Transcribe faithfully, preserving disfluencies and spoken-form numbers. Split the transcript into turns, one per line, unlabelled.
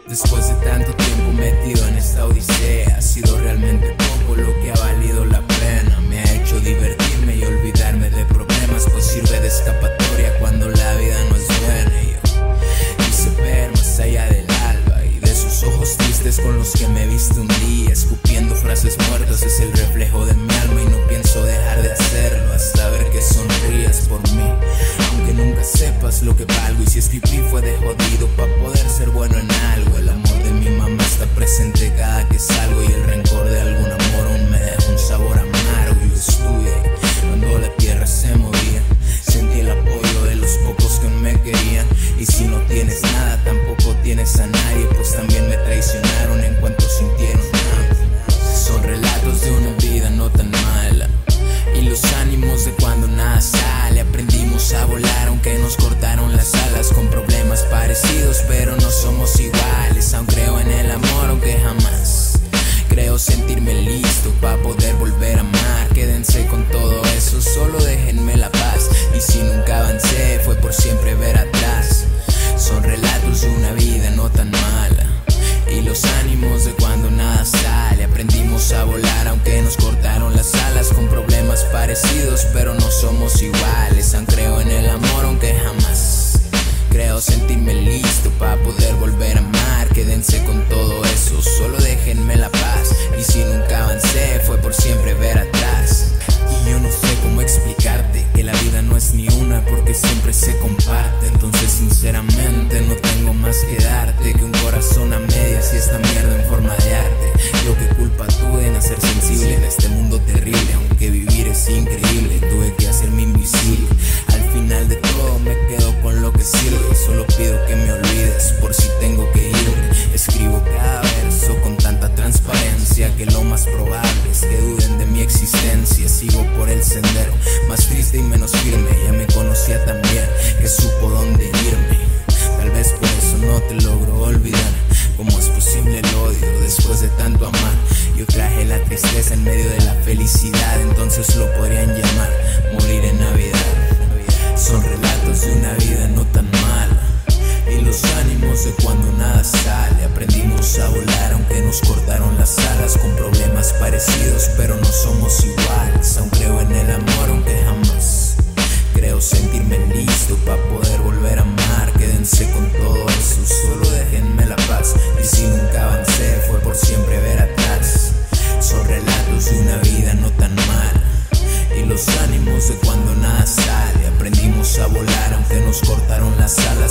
Después de tanto tiempo metido en esta odisea, ha sido realmente poco lo que ha valido la pena. Me ha hecho divertirme y olvidarme de problemas, pues sirve de escapatoria cuando la vida no es buena. Y yo quise ver más allá del alba y de sus ojos tristes con los que me viste un día, escupiendo frases muertas, es el reflejo de mi alma y no pienso dejar de hacerlo hasta ver que sonrías por mí. Aunque nunca sepas lo que valgo y si escribí fue de jodido pa' poder ser bueno en algo. El amor de mi mamá está presente cada que salgo y el rencor de algún amor aún me deja un sabor amargo. Yo estuve ahí cuando la tierra se movía, sentí el apoyo de los pocos que me querían. Y si no tienes nada tampoco tienes a nadie, pues también me traicionaron en cuanto sintieron nada. Son relatos de una vida no tan mala y los ánimos de cuando nada sale. Aprendimos a volar aunque nos cortaron las alas, con problemas parecidos pero no somos iguales. Aún creo en el amor aunque jamás creo sentirme listo para poder volver a amar. Quédense con todo eso, solo déjenme la paz. Y si nunca avancé fue por siempre ver atrás. Son relatos de una vida no tan mala y los ánimos de cuando nada sale. Aprendimos a volar aunque nos cortaron las alas, con problemas parecidos pero no somos iguales. Aún creo en el amor aunque jamás creo sentirme listo para poder volver a amar. Quédense con todo eso, solo déjenme la paz. Y si nunca avancé fue por siempre ver atrás. Y yo no sé cómo explicarte que la vida no es ni una, porque siempre se comparte. Entonces sinceramente no tengo más que darte que un corazón a medias y esta mierda en forma de arte. Yo qué culpa tuve de nacer sensible en este mundo terrible, aunque vivir es increíble, tuve que hacerme invisible. Al final de todo me quedo con lo que sirve y solo pido que me olvides por si tengo que irme. Escribo cada verso con tanta transparencia que lo más probable es que duden de mi existencia. Sigo por el sendero más triste y menos firme, ya me conocía tan bien que supo dónde irme. Tal vez por eso no te logro olvidar. ¿Cómo es posible el odio después de tanto amar? Yo traje la tristeza en medio de la felicidad, entonces lo podrían llamar morir en Navidad. Son relatos de una vida no tan mala y los ánimos de cuando nada sale. Aprendimos a volar aunque nos cortaron las alas, con problemas parecidos pero no somos iguales. Aún creo en el amor aunque jamás creo sentirme listo para poder volver a amar. Quédense con todo eso, solo déjenme la paz. Y si nunca avancé fue por siempre ver atrás. Son relatos de una vida no tan mala y los ánimos de cuando nada sale. Aprendimos a volar aunque nos cortaron las alas,